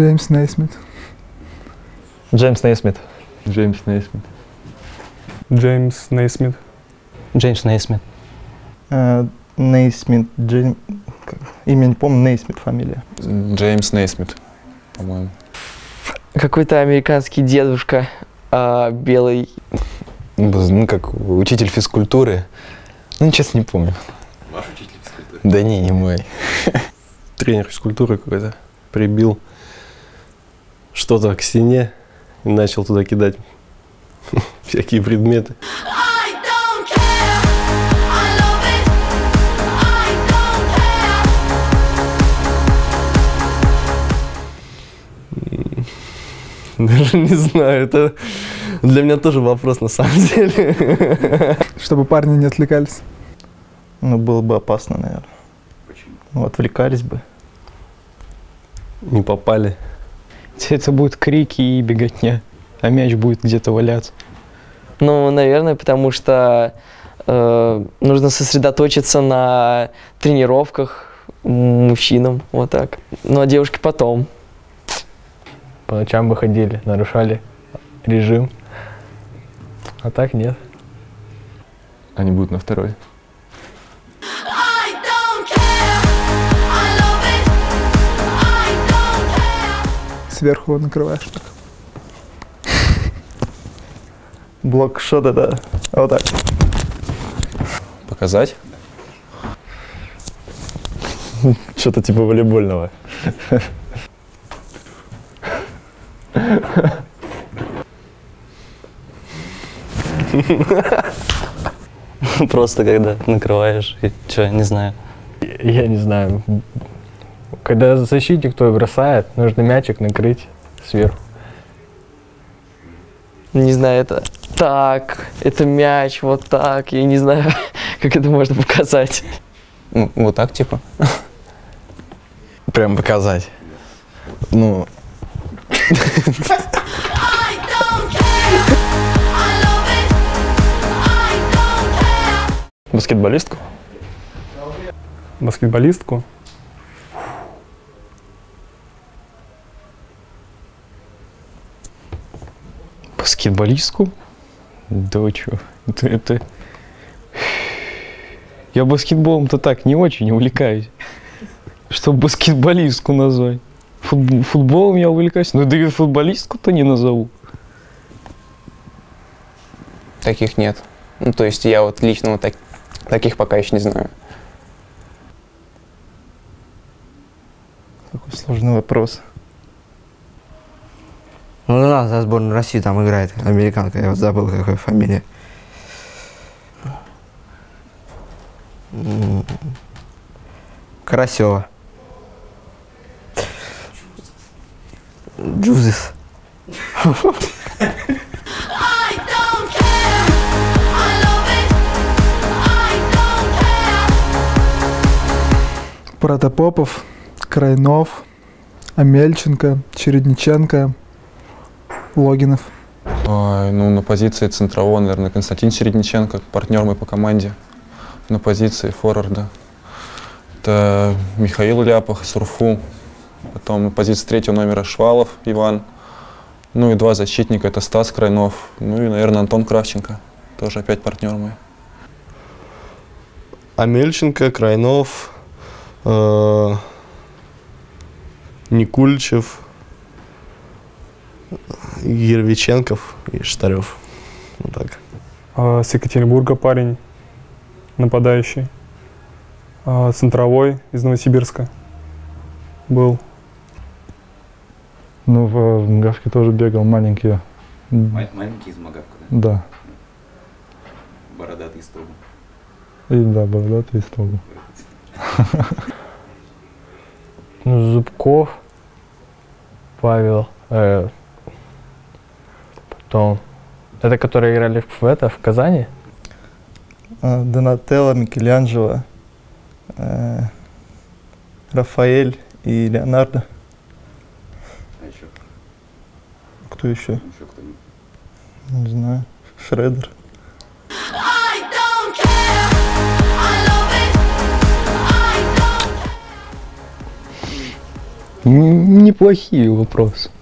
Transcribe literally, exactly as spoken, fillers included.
Джеймс Нейсмит. Джеймс Нейсмит. Джеймс Нейсмит. Джеймс Нейсмит. Джеймс Нейсмит. Uh, Нейсмит. Джейм... Имя не помню, Нейсмит фамилия. Джеймс Нейсмит, по-моему. Какой-то американский дедушка, а, белый. Ну, как учитель физкультуры. Ну, честно, не помню. Ваш учитель физкультуры? Да не, не мой. Тренер физкультуры какой-то прибил что-то к стене и начал туда кидать всякие предметы. Даже не знаю, это для меня тоже вопрос на самом деле. Чтобы парни не отвлекались. Ну, было бы опасно, наверное. Почему? Ну, отвлекались бы. Не попали. Это будут крики и беготня, а мяч будет где-то валяться. Ну, наверное, потому что э, нужно сосредоточиться на тренировках мужчинам, вот так. Ну, а девушки потом. По ночам выходили, нарушали режим. А так нет. Они будут на второй. Сверху накрываешь так. Блок-шот это вот так. Показать? Что-то типа волейбольного. Просто когда накрываешь, и что, не знаю. Я не знаю. Когда защитник твой бросает, нужно мячик накрыть сверху. Не знаю, это так, это мяч, вот так. Я не знаю, как это можно показать. Ну, вот так типа. Прям показать. Ну. Баскетболистку? Баскетболистку? Баскетболистку? Да вы чё? Это, это... Я баскетболом-то так не очень увлекаюсь. Чтобы баскетболистку назвать. Футбол, футболом я увлекаюсь, но да и футболистку-то не назову. Таких нет. Ну, то есть я вот лично вот так, таких пока еще не знаю. Какой сложный вопрос. Ну, у нас за сборную России там играет американка, я вот забыл, какая фамилия. Карасева. Джузис. Протопопов, Крайнов, Амельченко, Чередниченко, Логинов. Ой, ну, на позиции центрового, наверное, Константин Чередниченко, партнер мой по команде. На позиции форварда это Михаил Ляпах, Сурфу. Потом на позиции третьего номера Швалов Иван. Ну и два защитника, это Стас Крайнов. Ну и, наверное, Антон Кравченко. Тоже опять партнер мой. Амельченко, Крайнов, э, Никульчев, Ервиченков и Штарев. Вот так. А, с Екатеринбурга парень, нападающий. А, центровой из Новосибирска был. Ну, в Магавке тоже бегал, маленький. Маленький из Магавка, да? Да. Бородатый строго. И да, бородатый строго. Ну, Зубков, Павел, э, потом, это которые играли в, это, в Казани? А, Донателло, Микеланджело, э, Рафаэль и Леонардо. А еще? Кто еще? Еще кто-нибудь? Не знаю. Шредер. М, Неплохие вопросы.